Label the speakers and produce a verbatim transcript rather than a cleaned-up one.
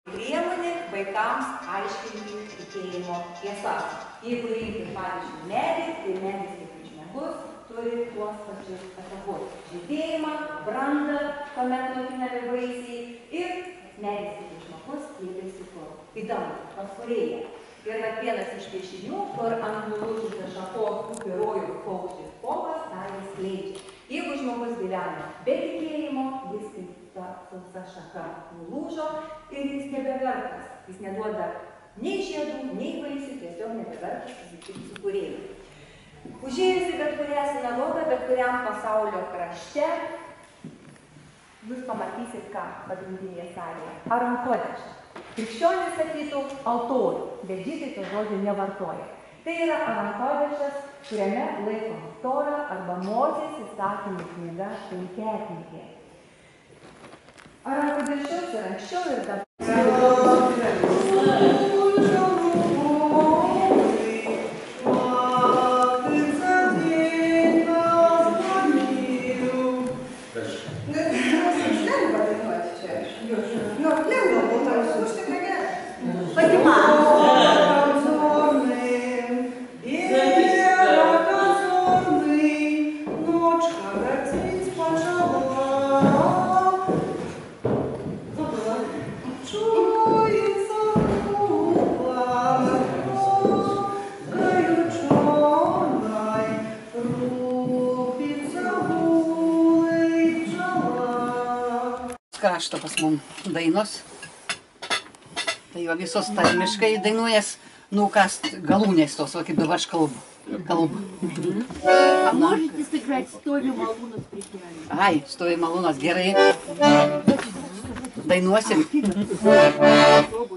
Speaker 1: Priemonė vaikams aiškinti tikėjimo tiesas. Jeigu rinkti, pavyzdžiui, medį, tai medis kaip ir žmogus turi tuos pačius etapus. Žydėjimą, brandą, kuomet naikinami vaisiai ir medis kaip ir žmogus kėlėsi kur. Įdomu, paskurėja. Ir vienas iš piešinių, kur ant nulūžusio šakos upirojų paukštis povas, tą jis skleidžia. Jeigu žmogus gyvena be tikėjimo, jis kaip ta sausa šaka nulūžo ir jis nebevertas. Jis neduoda nei žiedų, nei vaisių, tiesiog nebevertas susitikti su kūrėju. Užėjus į bet kurią sinagogą, bet kuriam pasaulio krašte, jūs pamatysit, ką pagrindinėje salėje. Arankodešą. Krikščionys sakytų altorių, bet žydai to žodžio nevartoja. Tai yra arankodešas, kuriame laikoma Tora arba Mozės įstatymų knyga penkiaknygė. Arankodešius ir anksčiau ir dabar.
Speaker 2: Krašto pas mum dainos. Tai jo visos tarmiškai dainuojas, nu kas galūnės tos, va kaip dabar aš kalbu. Kalbu.
Speaker 3: А можете сыграть «Стови Малунас» прикрали?
Speaker 2: Ai, stovi malūnas, gerai. Dainuosim.